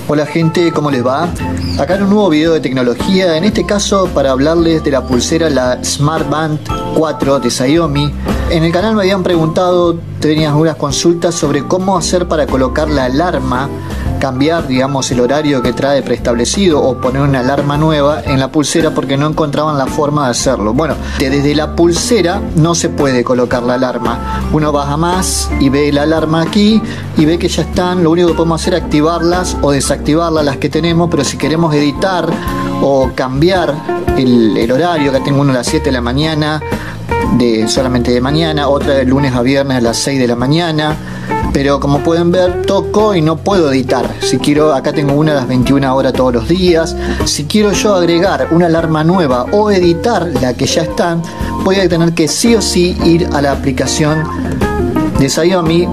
Hola gente, ¿cómo les va? Acá en un nuevo video de tecnología, en este caso para hablarles de la pulsera, la Smart Band 4 de Xiaomi. En el canal me habían preguntado, tenían algunas consultas sobre cómo hacer para colocar la alarma, cambiar digamos el horario que trae preestablecido o poner una alarma nueva en la pulsera porque no encontraban la forma de hacerlo. Bueno, desde la pulsera no se puede colocar la alarma. Uno baja más y ve la alarma aquí y ve que ya están. Lo único que podemos hacer es activarlas o desactivarlas las que tenemos, pero si queremos editar o cambiar el horario, acá tengo uno a las 7 de la mañana, solamente de mañana, otra de lunes a viernes a las 6 de la mañana. Pero como pueden ver, toco y no puedo editar. Si quiero, acá tengo una a las 21 horas todos los días. Si quiero yo agregar una alarma nueva o editar la que ya está, voy a tener que sí o sí ir a la aplicación de Xiaomi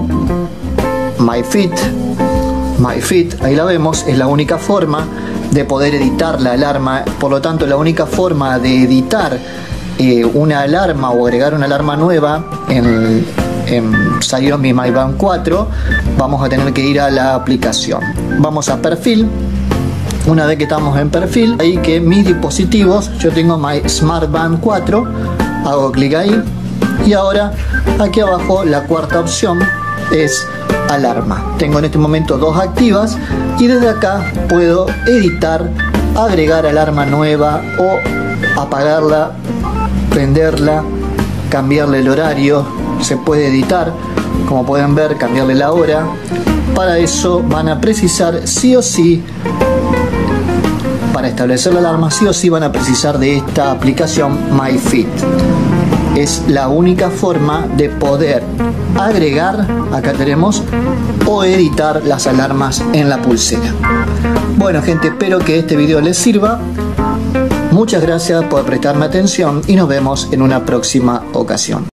MyFit, ahí la vemos, es la única forma de poder editar la alarma. Por lo tanto, la única forma de editar una alarma o agregar una alarma nueva en Xiaomi Mi Band 4, vamos a tener que ir a la aplicación. Vamos a perfil. Una vez que estamos en perfil, ahí que mis dispositivos, yo tengo My Smart Band 4, hago clic ahí y ahora aquí abajo la cuarta opción es alarma. Tengo en este momento dos activas y desde acá puedo editar, agregar alarma nueva o apagarla, prenderla, cambiarle el horario. Se puede editar, como pueden ver, cambiarle la hora. Para eso van a precisar sí o sí, para establecer la alarma, sí o sí van a precisar de esta aplicación MyFit. Es la única forma de poder agregar, acá tenemos, o editar las alarmas en la pulsera. Bueno gente, espero que este video les sirva. Muchas gracias por prestarme atención y nos vemos en una próxima ocasión.